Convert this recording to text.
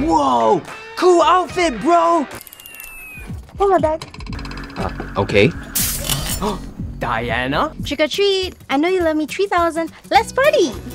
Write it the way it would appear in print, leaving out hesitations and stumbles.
Whoa! Cool outfit, bro! Hello, Dad. Okay. Diana? Trick or treat. I know you love me 3,000. Let's party.